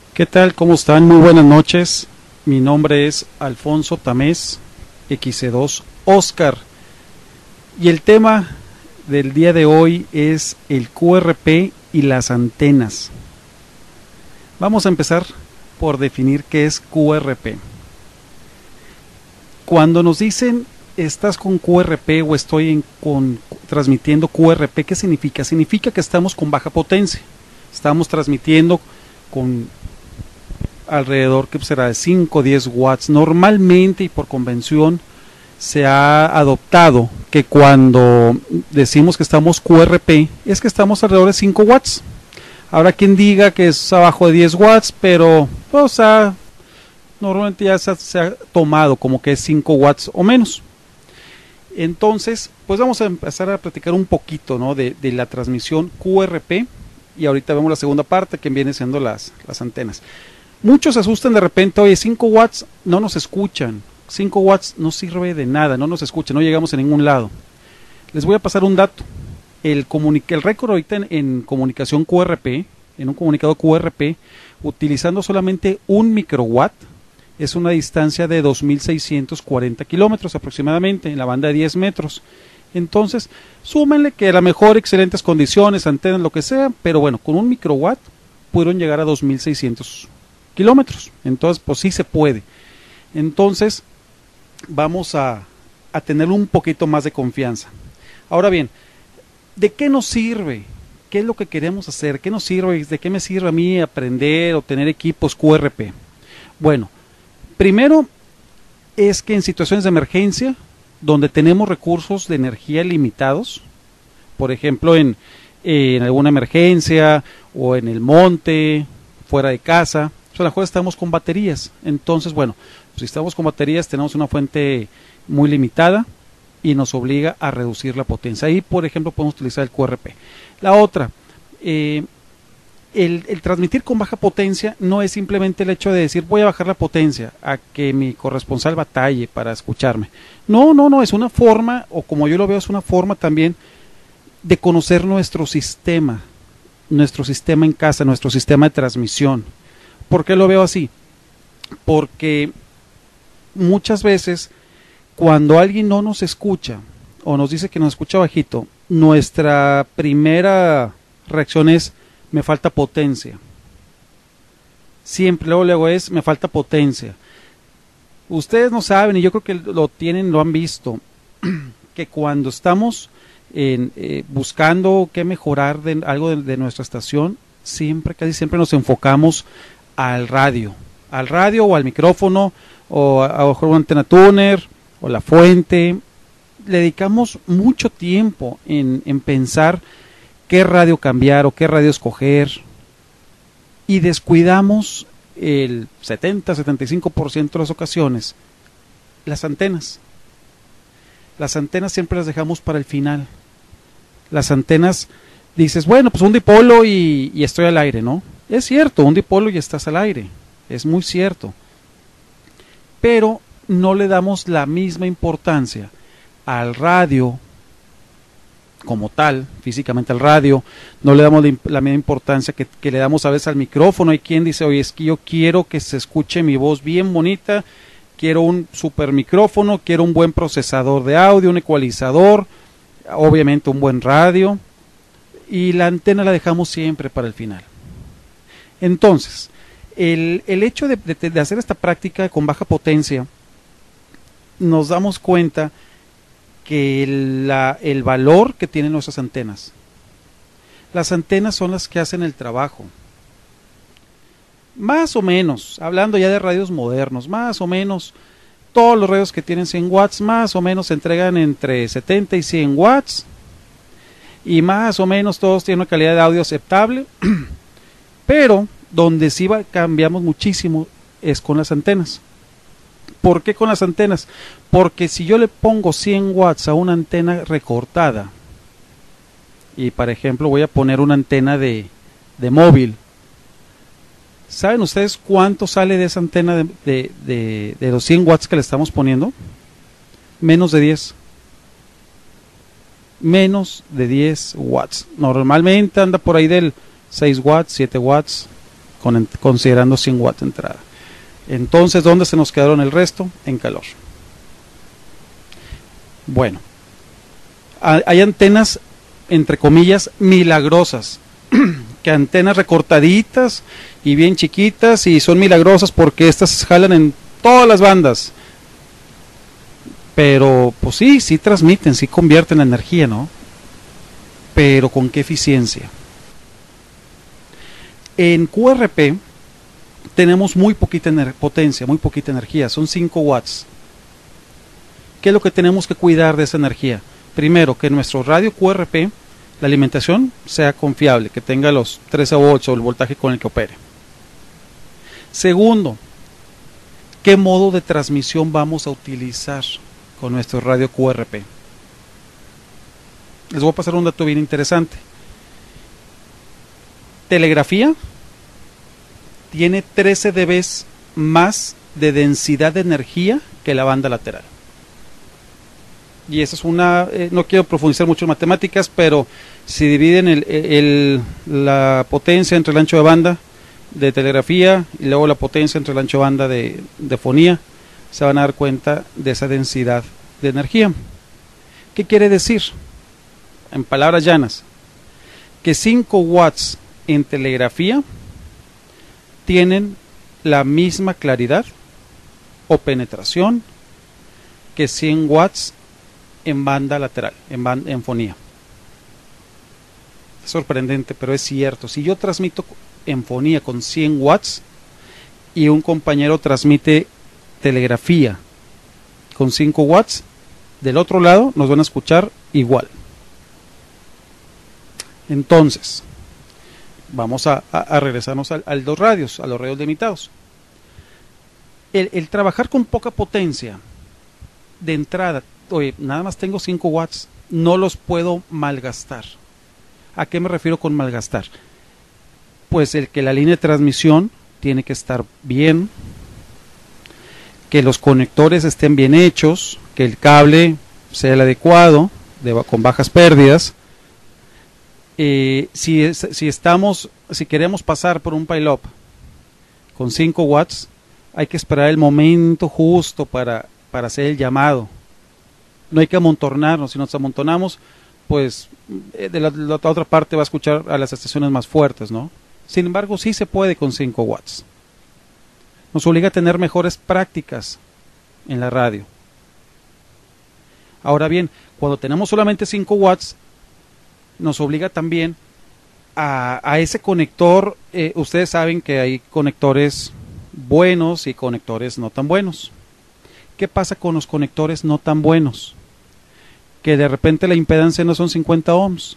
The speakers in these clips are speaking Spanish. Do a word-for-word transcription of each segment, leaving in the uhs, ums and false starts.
¿Qué tal? ¿Cómo están? Muy buenas noches. Mi nombre es Alfonso Tamés, equis ce dos Oscar. Y el tema del día de hoy es el Q R P y las antenas. Vamos a empezar por definir qué es Q R P. Cuando nos dicen estás con Q R P o estoy en, con, transmitiendo Q R P, ¿qué significa? Significa que estamos con baja potencia. Estamos transmitiendo con alrededor que será de cinco o diez watts. Normalmente y por convención se ha adoptado que cuando decimos que estamos Q R P es que estamos alrededor de cinco watts. Habrá quien diga que es abajo de diez watts, pero o sea, normalmente ya se ha, se ha tomado como que es cinco watts o menos. Entonces, pues vamos a empezar a platicar un poquito, ¿no? de, de la transmisión Q R P, y ahorita vemos la segunda parte que viene siendo las, las antenas. Muchos se asustan de repente, oye, cinco watts no nos escuchan, cinco watts no sirve de nada, no nos escuchan, no llegamos a ningún lado. Les voy a pasar un dato. El, el récord ahorita en, en comunicación Q R P, en un comunicado Q R P, utilizando solamente un microwatt, es una distancia de dos mil seiscientos cuarenta kilómetros aproximadamente, en la banda de diez metros. Entonces, súmenle que a lo mejor excelentes condiciones, antenas, lo que sea, pero bueno, con un microwatt pudieron llegar a dos mil seiscientos kilómetros. Entonces, pues sí se puede. Entonces, vamos a, a tener un poquito más de confianza. Ahora bien, ¿de qué nos sirve? ¿Qué es lo que queremos hacer? ¿Qué nos sirve? ¿De qué me sirve a mí aprender o tener equipos Q R P? Bueno, primero es que en situaciones de emergencia, donde tenemos recursos de energía limitados, por ejemplo en, en alguna emergencia o en el monte, fuera de casa, pues a lo mejor estamos con baterías. Entonces, bueno, si estamos con baterías tenemos una fuente muy limitada y nos obliga a reducir la potencia. Ahí, por ejemplo, podemos utilizar el Q R P. La otra, eh, el, el transmitir con baja potencia no es simplemente el hecho de decir voy a bajar la potencia a que mi corresponsal batalle para escucharme. No, no, no, es una forma, o como yo lo veo, es una forma también de conocer nuestro sistema, nuestro sistema en casa, nuestro sistema de transmisión. ¿Por qué lo veo así? Porque muchas veces cuando alguien no nos escucha o nos dice que nos escucha bajito, nuestra primera reacción es me falta potencia. Siempre luego, luego es me falta potencia. Ustedes no saben, y yo creo que lo tienen, lo han visto, que cuando estamos en, eh, buscando qué mejorar de algo de, de nuestra estación, siempre, casi siempre nos enfocamos al radio, al radio o al micrófono, o a, a lo mejor una antena tuner, o la fuente. Le dedicamos mucho tiempo en, en pensar qué radio cambiar o qué radio escoger, y descuidamos el setenta a setenta y cinco por ciento de las ocasiones las antenas. Las antenas siempre las dejamos para el final. Las antenas, dices, bueno, pues un dipolo y, y estoy al aire, ¿no? Es cierto, un dipolo y estás al aire, es muy cierto, pero no le damos la misma importancia al radio como tal, físicamente al radio, no le damos la misma importancia que, que le damos a veces al micrófono. Hay quien dice, oye, es que yo quiero que se escuche mi voz bien bonita, quiero un super micrófono, quiero un buen procesador de audio, un ecualizador, obviamente un buen radio, y la antena la dejamos siempre para el final. Entonces, el, el hecho de, de, de hacer esta práctica con baja potencia, nos damos cuenta que la, el valor que tienen nuestras antenas. Las antenas son las que hacen el trabajo. Más o menos, hablando ya de radios modernos, más o menos, todos los radios que tienen cien watts, más o menos se entregan entre setenta y cien watts, y más o menos todos tienen una calidad de audio aceptable, pero donde sí va, cambiamos muchísimo es con las antenas. ¿Por qué con las antenas? Porque si yo le pongo cien watts a una antena recortada, y por ejemplo voy a poner una antena de, de móvil, ¿saben ustedes cuánto sale de esa antena de, de, de, de los cien watts que le estamos poniendo? Menos de diez. Menos de diez watts. Normalmente anda por ahí del seis watts, siete watts. con, considerando cien watts de entrada. Entonces, ¿dónde se nos quedaron el resto? En calor. Bueno, hay antenas, entre comillas, milagrosas, que antenas recortaditas y bien chiquitas, y son milagrosas porque estas jalan en todas las bandas. Pero, pues sí, sí transmiten, sí convierten la energía, ¿no? Pero ¿con qué eficiencia? En Q R P tenemos muy poquita potencia, muy poquita energía, son cinco watts. ¿Qué es lo que tenemos que cuidar de esa energía? Primero, que nuestro radio Q R P, la alimentación sea confiable, que tenga los trece volts o el voltaje con el que opere. Segundo, ¿qué modo de transmisión vamos a utilizar con nuestro radio Q R P? Les voy a pasar un dato bien interesante. Telegrafía tiene trece decibelios más de densidad de energía que la banda lateral. Y esa es una, eh, no quiero profundizar mucho en matemáticas, pero si dividen el, el, la potencia entre el ancho de banda de telegrafía y luego la potencia entre el ancho de banda de, de fonía, se van a dar cuenta de esa densidad de energía. ¿Qué quiere decir? En palabras llanas, que cinco watts en telegrafía tienen la misma claridad o penetración que cien watts en banda lateral, en, banda, en fonía. Es sorprendente, pero es cierto. Si yo transmito en fonía con cien watts y un compañero transmite telegrafía con cinco watts, del otro lado nos van a escuchar igual. Entonces, vamos a, a, a regresarnos a, a los radios, a los radios limitados. El, el trabajar con poca potencia de entrada, oye, nada más tengo cinco watts, no los puedo malgastar. ¿A qué me refiero con malgastar? Pues el que la línea de transmisión tiene que estar bien, que los conectores estén bien hechos, que el cable sea el adecuado, de, con bajas pérdidas. Eh, si, es, si estamos, si queremos pasar por un pile-up con cinco watts, hay que esperar el momento justo para, para hacer el llamado. No hay que amontonarnos. Si nos amontonamos, pues de la, la otra parte va a escuchar a las estaciones más fuertes, ¿no? Sin embargo, sí se puede con cinco watts. Nos obliga a tener mejores prácticas en la radio. Ahora bien, cuando tenemos solamente cinco watts, nos obliga también a, a ese conector. Eh, ustedes saben que hay conectores buenos y conectores no tan buenos. ¿Qué pasa con los conectores no tan buenos? Que de repente la impedancia no son cincuenta ohms.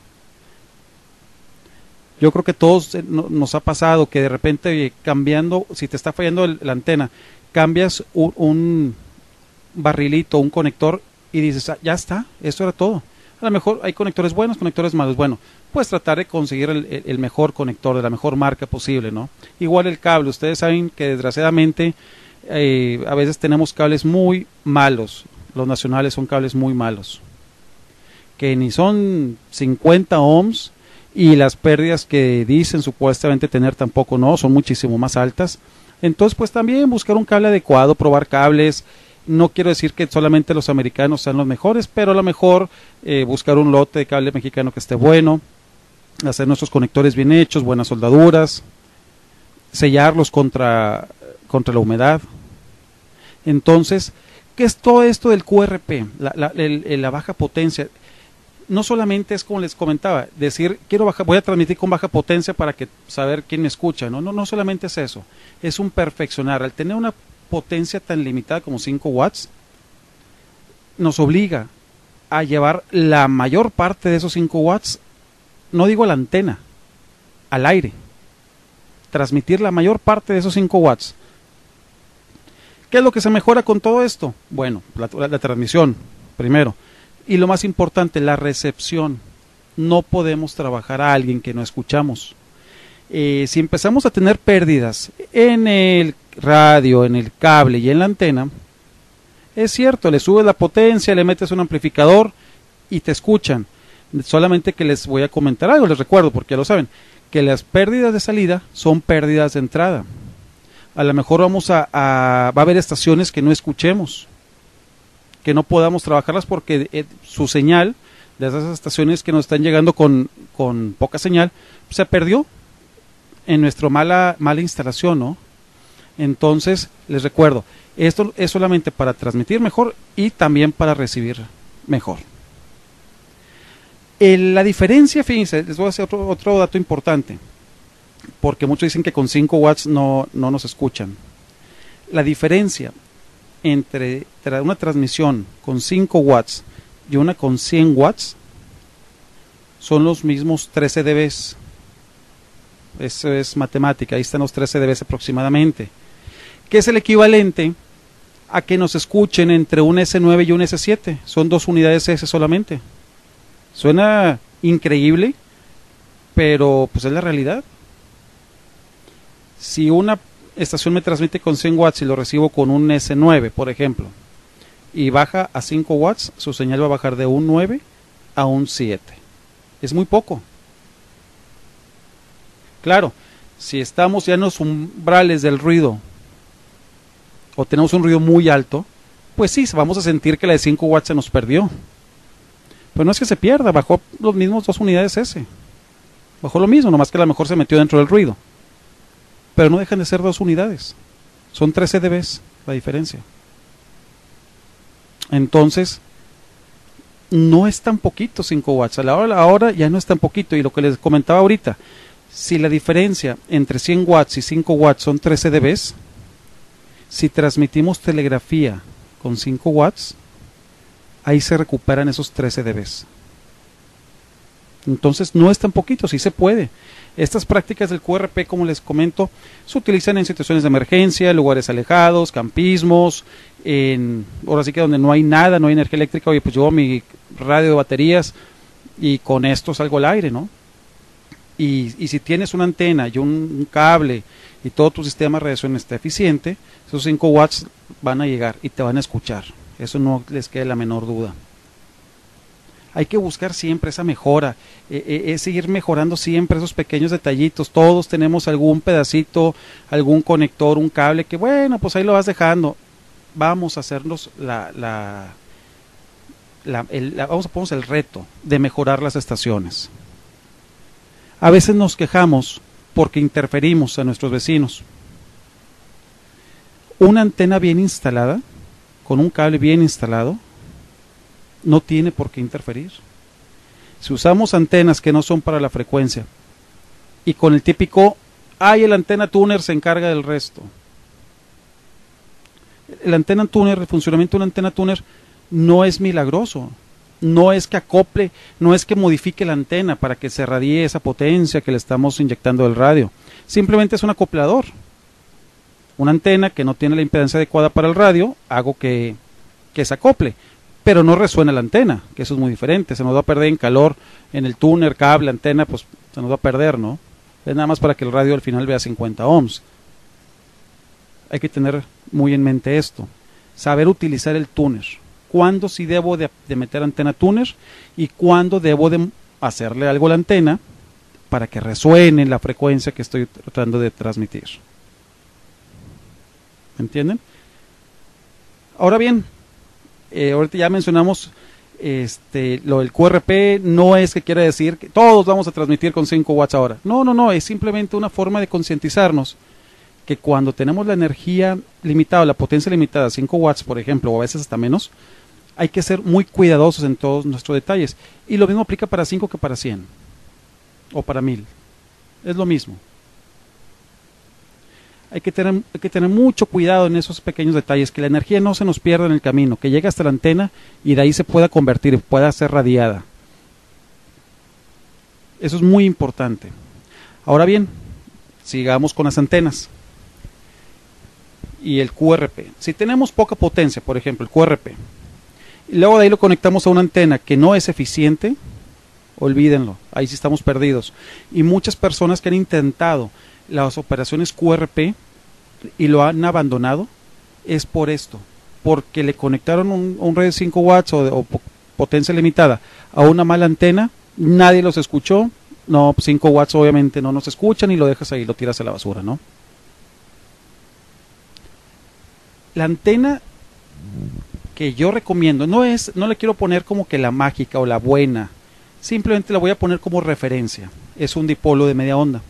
Yo creo que todos eh, no, nos ha pasado que de repente eh, cambiando, si te está fallando el, la antena, cambias un, un barrilito, un conector y dices, ah, ya está, esto era todo. A lo mejor hay conectores buenos, conectores malos. Bueno, pues tratar de conseguir el, el, el mejor conector de la mejor marca posible, ¿no? Igual el cable. Ustedes saben que desgraciadamente eh, a veces tenemos cables muy malos. Los nacionales son cables muy malos, que ni son cincuenta ohms, y las pérdidas que dicen supuestamente tener tampoco no, son muchísimo más altas. Entonces, pues también buscar un cable adecuado, probar cables. No quiero decir que solamente los americanos sean los mejores, pero a lo mejor eh, buscar un lote de cable mexicano que esté bueno, hacer nuestros conectores bien hechos, buenas soldaduras, sellarlos contra, contra la humedad. Entonces, ¿qué es todo esto del Q R P? La, la, el, la baja potencia. No solamente es como les comentaba, decir, quiero bajar, voy a transmitir con baja potencia para que saber quién me escucha. No, no, no solamente es eso, es un perfeccionar. Al tener una potencia tan limitada como cinco watts, nos obliga a llevar la mayor parte de esos cinco watts, no digo a la antena, al aire. Transmitir la mayor parte de esos cinco watts. ¿Qué es lo que se mejora con todo esto? Bueno, la, la, la transmisión, primero. Y lo más importante, la recepción. No podemos trabajar a alguien que no escuchamos. Eh, si empezamos a tener pérdidas en el radio, en el cable y en la antena, es cierto, le subes la potencia, le metes un amplificador y te escuchan. Solamente que les voy a comentar algo, les recuerdo porque ya lo saben, que las pérdidas de salida son pérdidas de entrada. A lo mejor vamos a, a va a haber estaciones que no escuchemos, que no podamos trabajarlas porque eh, su señal de esas estaciones que nos están llegando con, con poca señal se perdió en nuestra mala, mala instalación, ¿no? Entonces, les recuerdo, esto es solamente para transmitir mejor y también para recibir mejor. El, la diferencia, fíjense, les voy a hacer otro, otro dato importante, porque muchos dicen que con cinco watts no, no nos escuchan. La diferencia entre una transmisión con cinco watts y una con cien watts son los mismos trece decibelios. Eso es matemática, ahí están los trece decibelios aproximadamente, que es el equivalente a que nos escuchen entre un ese nueve y un ese siete. Son dos unidades S solamente. Suena increíble, pero pues es la realidad. Si una estación me transmite con cien watts y lo recibo con un ese nueve, por ejemplo, y baja a cinco watts, su señal va a bajar de un nueve a un siete. Es muy poco. Claro, si estamos ya en los umbrales del ruido o tenemos un ruido muy alto, pues sí, vamos a sentir que la de cinco watts se nos perdió. Pero no es que se pierda, bajó los mismos dos unidades S. Bajó lo mismo, nomás que a lo mejor se metió dentro del ruido. Pero no dejan de ser dos unidades. Son trece decibelios la diferencia. Entonces, no es tan poquito cinco watts. A la hora, ahora ya no es tan poquito. Y lo que les comentaba ahorita, si la diferencia entre cien watts y cinco watts son trece decibelios, si transmitimos telegrafía con cinco watts, ahí se recuperan esos trece decibelios. Entonces no es tan poquito, sí se puede. Estas prácticas del Q R P, como les comento, se utilizan en situaciones de emergencia, lugares alejados, campismos, en, ahora sí que donde no hay nada, no hay energía eléctrica. Oye, pues llevo mi radio de baterías y con esto salgo al aire, ¿no? Y, y si tienes una antena y un, un cable y todo tu sistema de radiación está eficiente, esos cinco watts van a llegar y te van a escuchar. Eso no les quede la menor duda. Hay que buscar siempre esa mejora, eh, eh, es seguir mejorando siempre esos pequeños detallitos. Todos tenemos algún pedacito, algún conector, un cable que bueno, pues ahí lo vas dejando. Vamos a hacernos la, la, la, el, la vamos a ponernos el reto de mejorar las estaciones. A veces nos quejamos porque interferimos a nuestros vecinos. Una antena bien instalada, con un cable bien instalado, no tiene por qué interferir. Si usamos antenas que no son para la frecuencia y con el típico, ay, el antena tuner se encarga del resto. El antena tuner, el funcionamiento de una antena tuner no es milagroso. No es que acople, no es que modifique la antena para que se radie esa potencia que le estamos inyectando del radio. Simplemente es un acoplador. Una antena que no tiene la impedancia adecuada para el radio, hago que, que se acople. Pero no resuena la antena, que eso es muy diferente. Se nos va a perder en calor, en el túner, cable, antena, pues se nos va a perder, ¿no? Es nada más para que el radio al final vea cincuenta ohms. Hay que tener muy en mente esto. Saber utilizar el túner. Cuándo sí debo de, de meter antena túner y cuándo debo de hacerle algo a la antena para que resuene la frecuencia que estoy tratando de transmitir. ¿Me entienden? Ahora bien, Eh, ahorita ya mencionamos este, lo del Q R P. No es que quiera decir que todos vamos a transmitir con cinco watts ahora. No, no, no, es simplemente una forma de concientizarnos que cuando tenemos la energía limitada, la potencia limitada, cinco watts por ejemplo, o a veces hasta menos, hay que ser muy cuidadosos en todos nuestros detalles. Y lo mismo aplica para cinco que para cien o para mil. Es lo mismo. Hay que, tener, hay que tener mucho cuidado en esos pequeños detalles, que la energía no se nos pierda en el camino, que llegue hasta la antena y de ahí se pueda convertir, pueda ser radiada. Eso es muy importante. Ahora bien, sigamos con las antenas y el Q R P. Si tenemos poca potencia, por ejemplo, el Q R P, y luego de ahí lo conectamos a una antena que no es eficiente, olvídenlo, ahí sí estamos perdidos. Y muchas personas que han intentado las operaciones Q R P y lo han abandonado es por esto, porque le conectaron un, un radio de cinco watts o, de, o potencia limitada a una mala antena, nadie los escuchó No, pues cinco watts obviamente no nos escuchan y lo dejas ahí, lo tiras a la basura, ¿no? La antena que yo recomiendo no es, no le quiero poner como que la mágica o la buena, simplemente la voy a poner como referencia. Es un dipolo de media onda.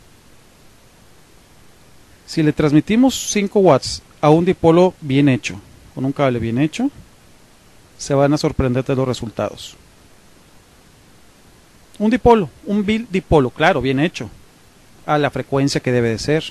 Si le transmitimos cinco watts a un dipolo bien hecho, con un cable bien hecho, se van a sorprender de los resultados. Un dipolo, un bill dipolo, claro, bien hecho, a la frecuencia que debe de ser.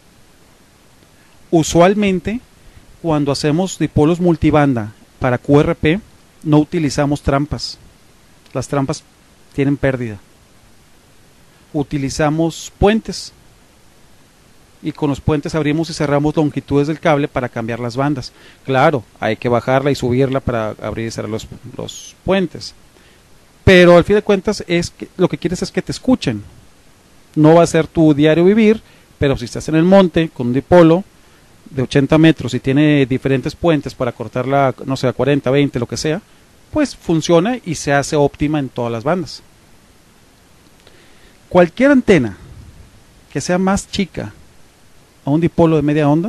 Usualmente, cuando hacemos dipolos multibanda para Q R P, no utilizamos trampas. Las trampas tienen pérdida. Utilizamos puentes. Y con los puentes abrimos y cerramos longitudes del cable para cambiar las bandas. Claro, hay que bajarla y subirla para abrir y cerrar los, los puentes. Pero al fin de cuentas es que, lo que quieres es que te escuchen. No va a ser tu diario vivir, pero si estás en el monte con un dipolo de ochenta metros y tiene diferentes puentes para cortarla, no sé, a cuarenta, veinte, lo que sea, pues funciona y se hace óptima en todas las bandas. Cualquier antena que sea más chica a un dipolo de media onda,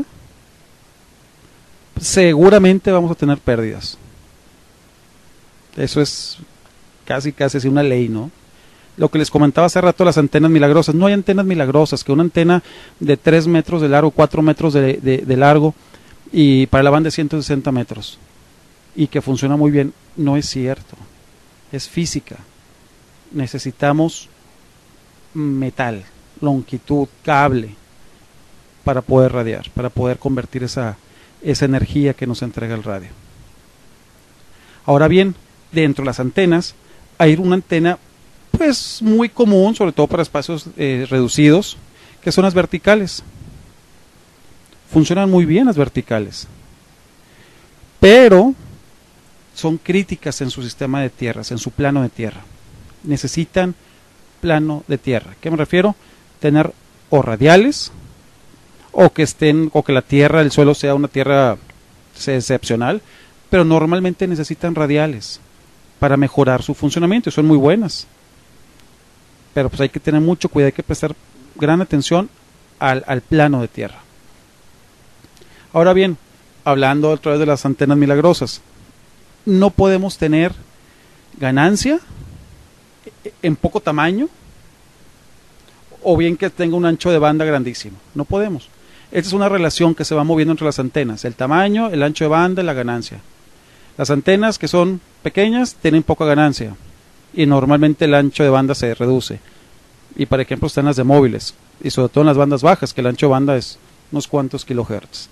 seguramente vamos a tener pérdidas. Eso es casi casi una ley, ¿no? Lo que les comentaba hace rato, las antenas milagrosas. No hay antenas milagrosas, que una antena de tres metros de largo, cuatro metros de, de, de largo y para la banda de ciento sesenta metros y que funciona muy bien, no es cierto. Es física. Necesitamos metal, longitud, cable para poder radiar, para poder convertir esa, esa energía que nos entrega el radio. Ahora bien, dentro de las antenas hay una antena pues muy común, sobre todo para espacios eh, reducidos, que son las verticales. Funcionan muy bien las verticales, pero son críticas en su sistema de tierras, en su plano de tierra. Necesitan plano de tierra. ¿Qué me refiero? Tener o radiales, o que estén, o que la tierra, el suelo sea una tierra excepcional, pero normalmente necesitan radiales para mejorar su funcionamiento y son muy buenas. Pero pues hay que tener mucho cuidado, hay que prestar gran atención al, al plano de tierra. Ahora bien, hablando otra vez de las antenas milagrosas, no podemos tener ganancia en poco tamaño o bien que tenga un ancho de banda grandísimo. No podemos. Esta es una relación que se va moviendo entre las antenas, el tamaño, el ancho de banda y la ganancia. Las antenas que son pequeñas tienen poca ganancia y normalmente el ancho de banda se reduce. Y por ejemplo están las de móviles y sobre todo en las bandas bajas, que el ancho de banda es unos cuantos kilohertz.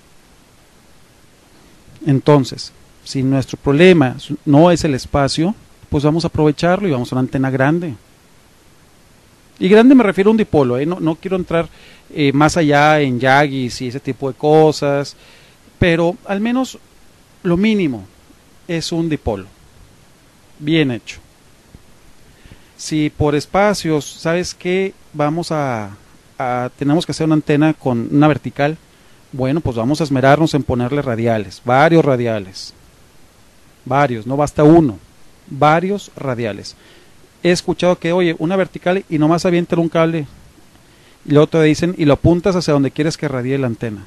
Entonces, si nuestro problema no es el espacio, pues vamos a aprovecharlo y vamos a una antena grande. Y grande me refiero a un dipolo, ¿eh? no, no quiero entrar eh, más allá en Yagis y ese tipo de cosas, pero al menos lo mínimo es un dipolo bien hecho. Si por espacios, ¿sabes qué? Vamos a, a tenemos que hacer una antena con una vertical, bueno, pues vamos a esmerarnos en ponerle radiales, varios radiales, varios, no basta uno, varios radiales. He escuchado que, oye, una vertical y nomás aviéntale un cable y luego te dicen y lo apuntas hacia donde quieres que radie la antena.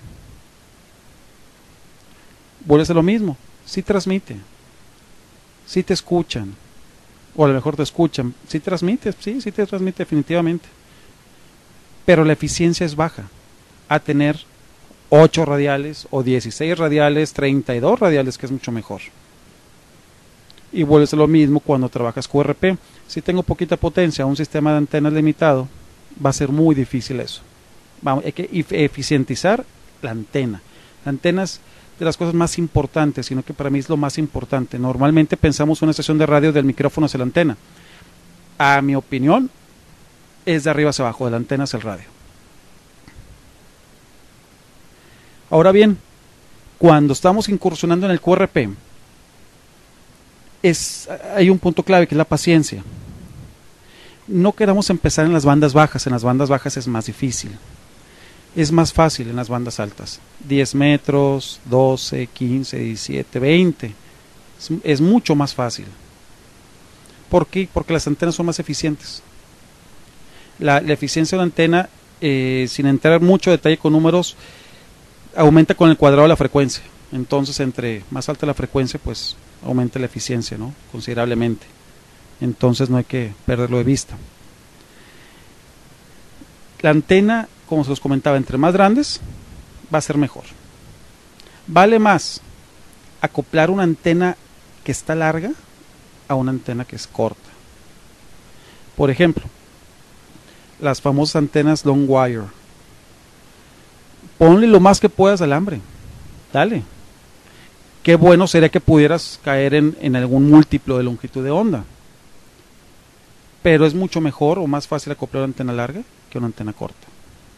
Vuelves a lo mismo, sí transmite, sí te escuchan, o a lo mejor te escuchan, sí transmite, sí, sí te transmite definitivamente, pero la eficiencia es baja, a tener ocho radiales o dieciséis radiales, treinta y dos radiales, que es mucho mejor. Y vuelves a lo mismo cuando trabajas Q R P. Si tengo poquita potencia, un sistema de antenas limitado, va a ser muy difícil eso. Vamos, hay que eficientizar la antena. La antena es de las cosas más importantes, sino que para mí es lo más importante. Normalmente pensamos una estación de radio del micrófono hacia la antena. A mi opinión, es de arriba hacia abajo, de la antena hacia el radio. Ahora bien, cuando estamos incursionando en el Q R P, es, hay un punto clave que es la paciencia. No queramos empezar en las bandas bajas, en las bandas bajas es más difícil. Es más fácil en las bandas altas, diez metros, doce, quince, diecisiete, veinte, es, es mucho más fácil. ¿Por qué? Porque las antenas son más eficientes. La, la eficiencia de una antena, eh, sin entrar mucho detalle con números, aumenta con el cuadrado de la frecuencia. Entonces, entre más alta la frecuencia, pues aumenta la eficiencia, ¿no? Considerablemente. Entonces no hay que perderlo de vista. La antena, como se los comentaba, entre más grandes va a ser mejor. Vale más acoplar una antena que está larga a una antena que es corta. Por ejemplo, las famosas antenas long wire. Ponle lo más que puedas alambre. Dale. Qué bueno sería que pudieras caer en, en algún múltiplo de longitud de onda. Pero es mucho mejor o más fácil acoplar una antena larga que una antena corta.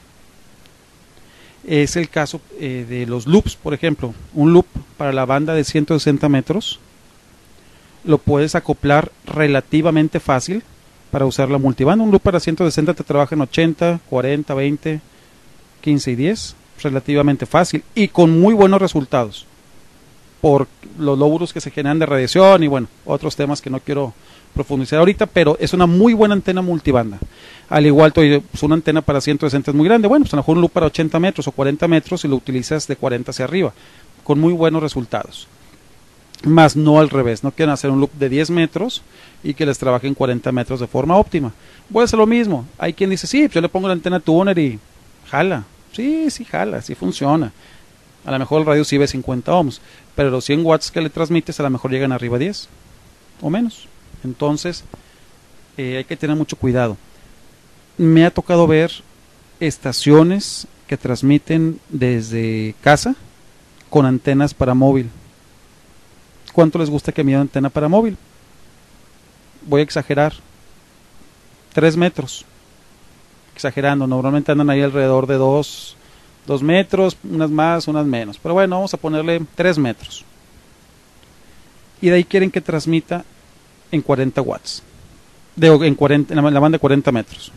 Es el caso eh, de los loops, por ejemplo. Un loop para la banda de ciento sesenta metros lo puedes acoplar relativamente fácil para usar la multibanda. Un loop para ciento sesenta te trabaja en ochenta, cuarenta, veinte, quince y diez, relativamente fácil y con muy buenos resultados por los lóbulos que se generan de radiación y bueno, otros temas que no quiero profundizar ahorita, pero es una muy buena antena multibanda. Al igual, pues una antena para ciento sesenta es muy grande, bueno, pues a lo mejor un loop para ochenta metros o cuarenta metros y lo utilizas de cuarenta hacia arriba, con muy buenos resultados. Más no al revés, no quieren hacer un loop de diez metros y que les trabaje en cuarenta metros de forma óptima. Puede ser lo mismo, hay quien dice, sí, pues yo le pongo la antena tuner y jala, sí, sí jala, sí funciona. A lo mejor el radio sí ve cincuenta ohms, pero los cien watts que le transmites a lo mejor llegan arriba a diez o menos. Entonces eh, hay que tener mucho cuidado. Me ha tocado ver estaciones que transmiten desde casa con antenas para móvil. ¿Cuánto les gusta que mida antena para móvil? Voy a exagerar, tres metros, exagerando, normalmente andan ahí alrededor de dos metros, unas más, unas menos, pero bueno, vamos a ponerle tres metros. Y de ahí quieren que transmita en cuarenta watts, de, en, cuarenta, en la banda de cuarenta metros.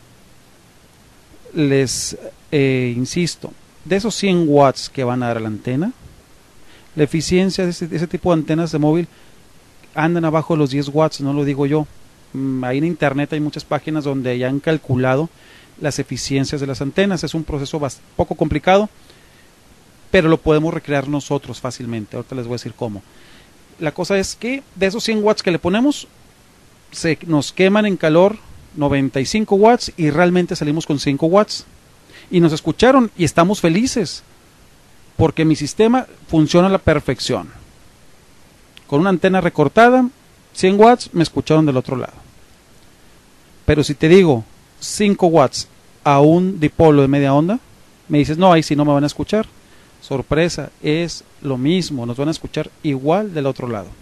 Les eh, insisto, de esos cien watts que van a dar a la antena, la eficiencia de ese, de ese tipo de antenas de móvil andan abajo de los diez watts, no lo digo yo. Ahí en internet hay muchas páginas donde ya han calculado las eficiencias de las antenas. Es un proceso bastante, poco complicado, pero lo podemos recrear nosotros fácilmente. Ahorita les voy a decir cómo. La cosa es que de esos cien watts que le ponemos, se nos queman en calor noventa y cinco watts y realmente salimos con cinco watts. Y nos escucharon y estamos felices, porque mi sistema funciona a la perfección. Con una antena recortada, cien watts, me escucharon del otro lado. Pero si te digo cinco watts a un dipolo de media onda, me dices, no, ahí sí no me van a escuchar. Sorpresa, es lo mismo, nos van a escuchar igual del otro lado.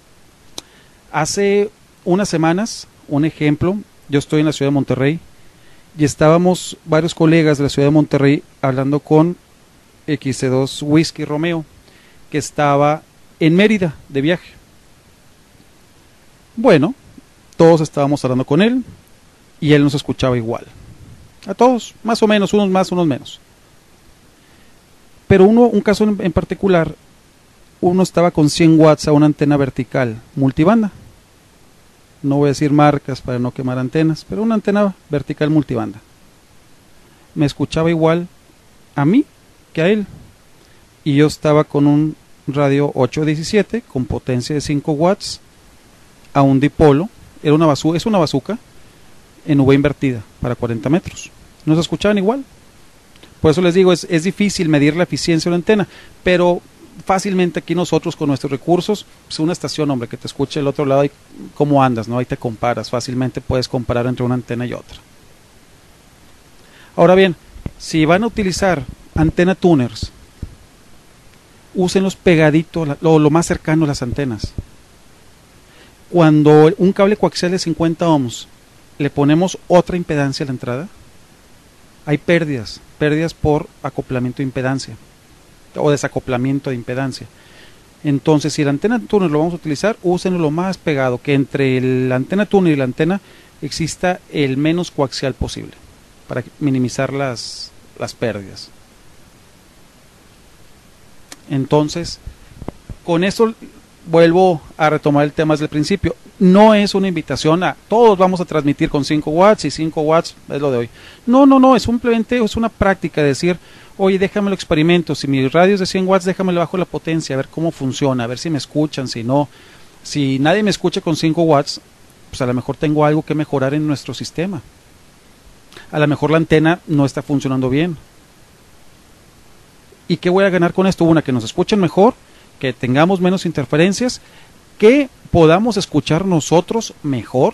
Hace unas semanas, un ejemplo, yo estoy en la ciudad de Monterrey y estábamos varios colegas de la ciudad de Monterrey hablando con X C dos Whisky Romeo, que estaba en Mérida de viaje. Bueno, todos estábamos hablando con él y él nos escuchaba igual. A todos, más o menos, unos más, unos menos. Pero uno, un caso en, en particular, uno estaba con cien watts a una antena vertical multibanda. No voy a decir marcas para no quemar antenas, pero una antena vertical multibanda. Me escuchaba igual a mí que a él. Y yo estaba con un radio ocho diecisiete con potencia de cinco watts a un dipolo. Era una bazu- es una bazuca en V invertida para cuarenta metros. Nos escuchaban igual. Por eso les digo, es, es difícil medir la eficiencia de la antena, pero fácilmente aquí nosotros con nuestros recursos, pues una estación, hombre, que te escuche el otro lado y cómo andas, ¿no? Ahí te comparas, fácilmente puedes comparar entre una antena y otra. Ahora bien, si van a utilizar antena tuners, úsenlos pegadito, lo, lo más cercano a las antenas. Cuando un cable coaxial de cincuenta ohms le ponemos otra impedancia a la entrada, hay pérdidas, pérdidas por acoplamiento de impedancia o desacoplamiento de impedancia. Entonces, si la antena tuner lo vamos a utilizar, úsenlo lo más pegado, que entre la antena tuner y la antena exista el menos coaxial posible para minimizar las, las pérdidas. Entonces, con eso vuelvo a retomar el tema desde el principio. No es una invitación a todos vamos a transmitir con cinco watts y cinco watts es lo de hoy. No, no, no, es simplemente es una práctica de decir, oye, déjame lo experimento, si mi radio es de cien watts, déjame le bajo la potencia, a ver cómo funciona, a ver si me escuchan, si no, si nadie me escucha con cinco watts, pues a lo mejor tengo algo que mejorar en nuestro sistema. A lo mejor la antena no está funcionando bien. ¿Y qué voy a ganar con esto? Una, que nos escuchen mejor, que tengamos menos interferencias, que podamos escuchar nosotros mejor,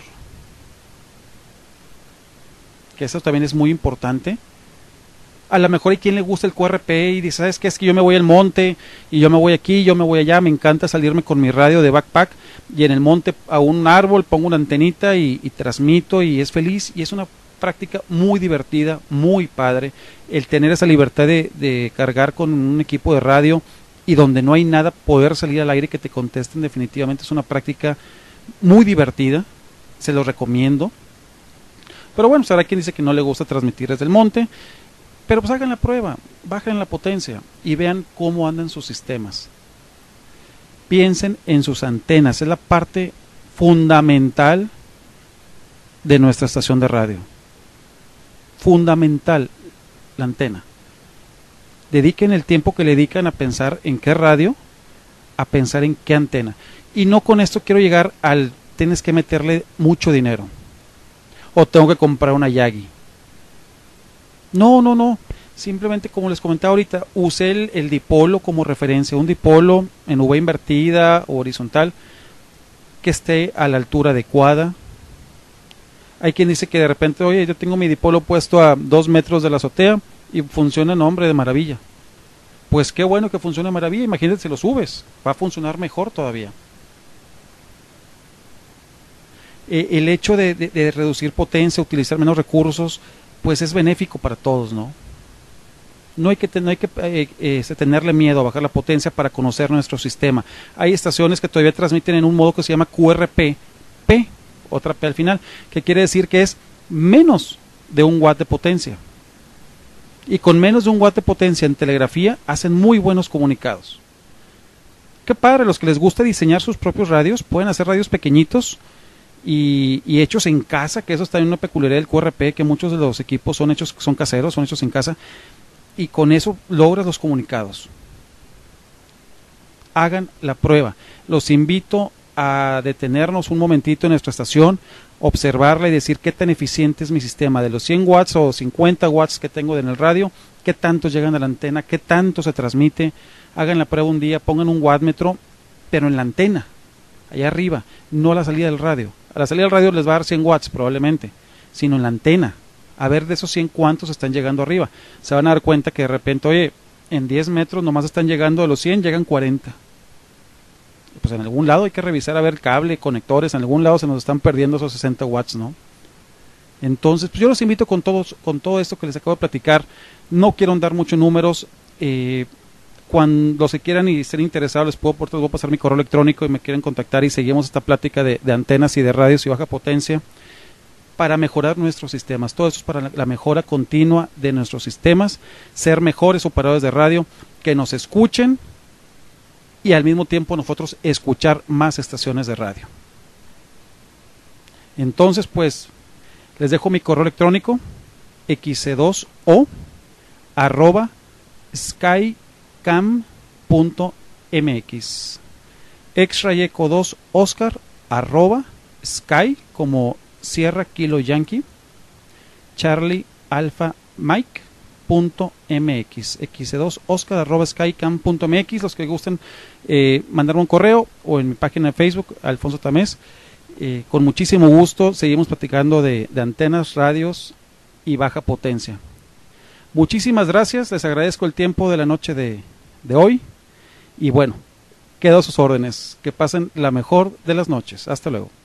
que eso también es muy importante. A lo mejor hay quien le gusta el Q R P y dice, ¿sabes qué? Es que yo me voy al monte y yo me voy aquí, yo me voy allá, me encanta salirme con mi radio de backpack y en el monte a un árbol pongo una antenita y, y transmito y es feliz y es una práctica muy divertida, muy padre, el tener esa libertad de, de cargar con un equipo de radio y donde no hay nada, poder salir al aire que te contesten, definitivamente es una práctica muy divertida, se los recomiendo. Pero bueno, será quien dice que no le gusta transmitir desde el monte, pero pues hagan la prueba, bajen la potencia y vean cómo andan sus sistemas. Piensen en sus antenas, es la parte fundamental de nuestra estación de radio. Fundamental, la antena. Dediquen el tiempo que le dedican a pensar en qué radio, a pensar en qué antena. Y no con esto quiero llegar al tienes que meterle mucho dinero o tengo que comprar una Yagi. No, no, no. Simplemente como les comentaba ahorita, usé el, el dipolo como referencia, un dipolo en V invertida o horizontal que esté a la altura adecuada. Hay quien dice que de repente, oye, yo tengo mi dipolo puesto a dos metros de la azotea y funciona, no, hombre, de maravilla. Pues qué bueno que funciona de maravilla, imagínate si lo subes, va a funcionar mejor todavía. Eh, el hecho de, de, de reducir potencia, utilizar menos recursos, pues es benéfico para todos, ¿no? No hay que, no hay que eh, eh, tenerle miedo a bajar la potencia para conocer nuestro sistema. Hay estaciones que todavía transmiten en un modo que se llama Q R P, P, otra P al final, que quiere decir que es menos de un watt de potencia. Y con menos de un watt de potencia en telegrafía hacen muy buenos comunicados. Qué padre, los que les gusta diseñar sus propios radios, pueden hacer radios pequeñitos y, y hechos en casa, que eso es también una peculiaridad del Q R P, que muchos de los equipos son hechos, son caseros, son hechos en casa, y con eso logras los comunicados. Hagan la prueba. Los invito a detenernos un momentito en nuestra estación, observarla y decir qué tan eficiente es mi sistema, de los cien watts o cincuenta watts que tengo en el radio, qué tantos llegan a la antena, qué tanto se transmite. Hagan la prueba un día, pongan un wattmetro, pero en la antena, allá arriba, no a la salida del radio. A la salida del radio les va a dar cien watts probablemente, sino en la antena. A ver de esos cien cuántos están llegando arriba. Se van a dar cuenta que de repente, oye, en diez metros nomás están llegando de los cien, llegan cuarenta. Pues en algún lado hay que revisar a ver cable, conectores, en algún lado se nos están perdiendo esos sesenta watts, ¿no? Entonces, pues yo los invito con todos, con todo esto que les acabo de platicar. No quiero dar muchos números. Eh, cuando se quieran y estén interesados, les puedo, por todo, voy a pasar mi correo electrónico y me quieren contactar y seguimos esta plática de, de antenas y de radios y baja potencia para mejorar nuestros sistemas. Todo eso es para la, la mejora continua de nuestros sistemas, ser mejores operadores de radio, que nos escuchen y al mismo tiempo nosotros escuchar más estaciones de radio. Entonces, pues, les dejo mi correo electrónico x c dos o arroba skycam punto m x, X-Ray Eco dos Oscar arroba sky como Sierra Kilo Yankee Charlie Alpha Mike punto mx, x c dos oscar arroba skycam punto m x. Los que gusten eh, mandarme un correo o en mi página de Facebook, Alfonso Tamés, eh, con muchísimo gusto seguimos platicando de, de antenas, radios y baja potencia. Muchísimas gracias, les agradezco el tiempo de la noche de, de hoy y bueno, quedo a sus órdenes. Que pasen la mejor de las noches. Hasta luego.